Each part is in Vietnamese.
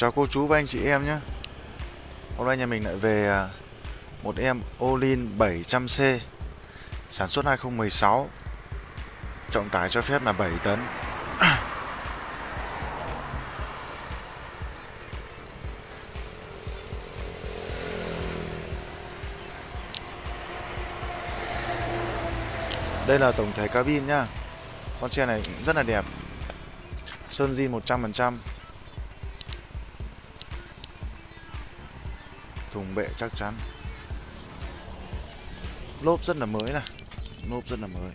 Chào cô chú và anh chị em nhé. Hôm nay nhà mình lại về một em Olin 700C sản xuất 2016, trọng tải cho phép là 7 tấn. Đây là tổng thể cabin nhá. Con xe này rất là đẹp, sơn zin 100%, thùng bệ chắc chắn, lốp rất là mới này, lốp rất là mới.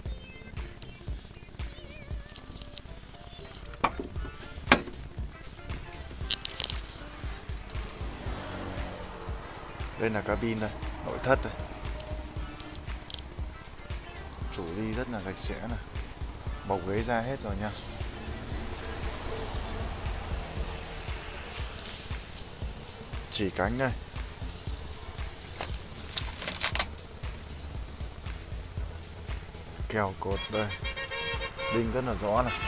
Đây là cabin đây, nội thất đây, chủ đi rất là sạch sẽ này, bọc ghế ra hết rồi nha. Chỉ cánh đây, kèo cột đây, đinh rất là rõ này.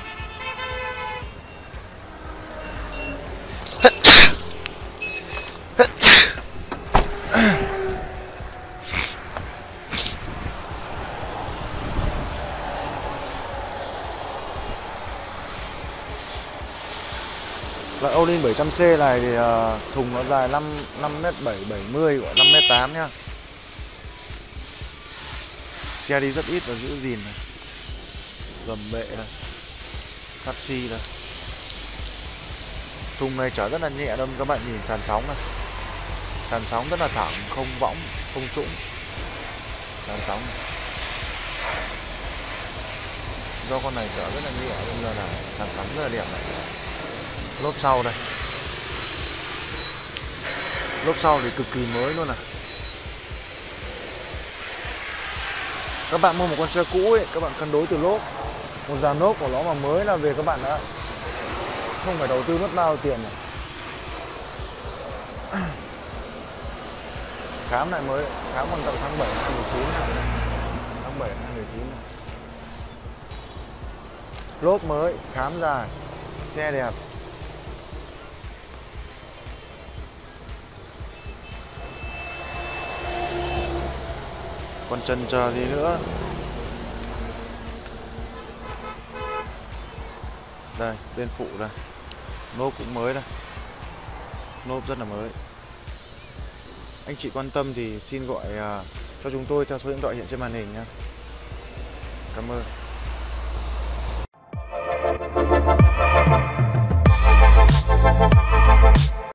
Loại Olin 700C này thì thùng nó dài 5m770 gọi 5m8 nhá. Xe đi rất ít và giữ gìn này. Gầm bệ này, sắt xi đây. Thùng này chở rất là nhẹ đâu các bạn nhìn sàn sóng này. Sàn sóng rất là thẳng, không võng, không trũng. Sàn sóng này. Do con này chở rất là nhẹ nên là sàn sóng rất là đẹp này. Lốp sau đây, lốp sau thì cực kỳ mới luôn này. Các bạn mua một con xe cũ ấy, các bạn cân đối từ lốp. Một dàn lốp của nó mà mới là về các bạn đã không phải đầu tư mất bao tiền này. Khám lại mới, khám còn tận tháng 7 năm 2019 này. Tháng 7 năm 2019 này. Lốp mới, khám dài, xe đẹp. Còn chần chờ gì nữa. Đây, bên phụ đây, lốp cũng mới đây, lốp rất là mới. Anh chị quan tâm thì xin gọi cho chúng tôi theo số điện thoại hiện trên màn hình nhé. Cảm ơn.